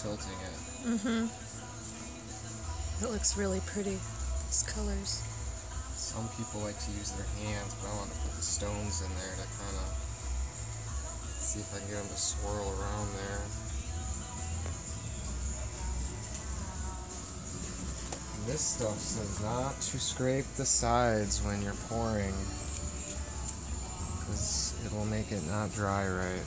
tilting it. Mm-hmm. It looks really pretty, these colors. Some people like to use their hands, but I want to put the stones in there to kind of see if I can get them to swirl around there. And this stuff says not to scrape the sides when you're pouring, because it will make it not dry right.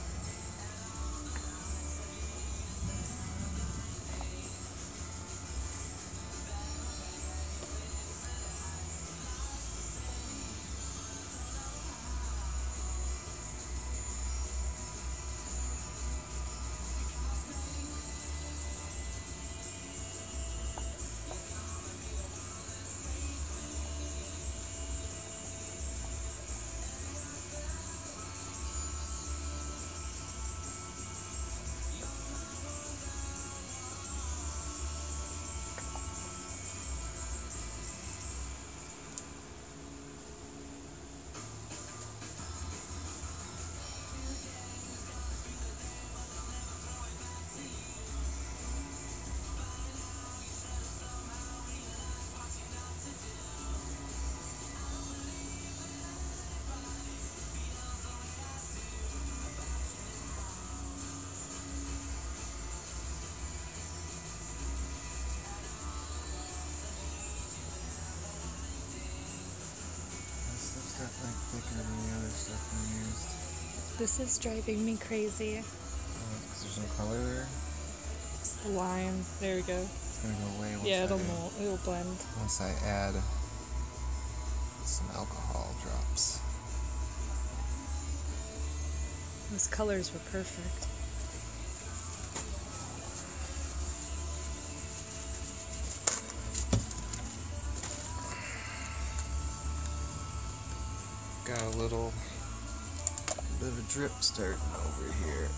Definitely thicker than the other stuff we used. This is driving me crazy. Because there's no color there? It's the line. There we go. It's going to go away once it'll blend. Once I add some alcohol drops. Those colors were perfect. Got a little bit of a drip starting over here.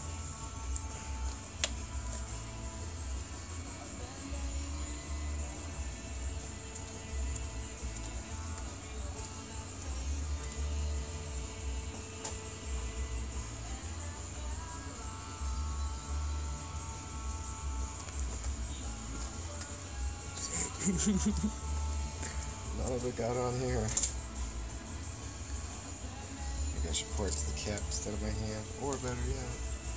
None of it got on here. I should pour it to the cap instead of my hand, or better yet.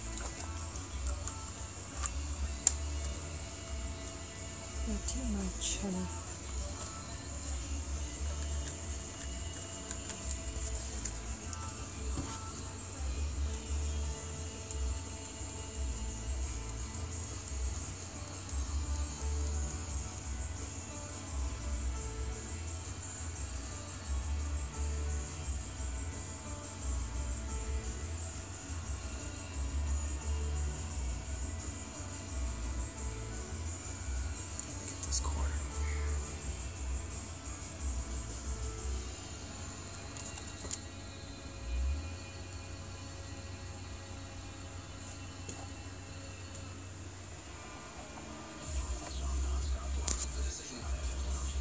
Not too much, honey. This corner over here.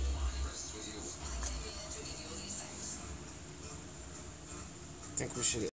I think we should